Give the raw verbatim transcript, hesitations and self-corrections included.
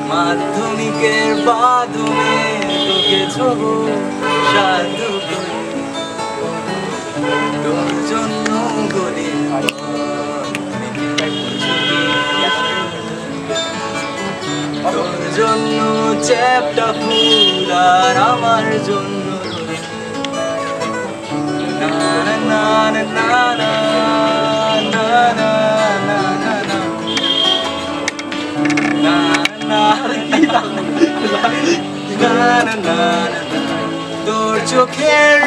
মাধ্যমিকের বাঁধনে তোকে ছোবো সাধু করে, তোর জন্য গড়ে তোর জন্য চ্যাপটা ফুল আর আমার জন্য না না না না না না না না না না না, তোর চোখের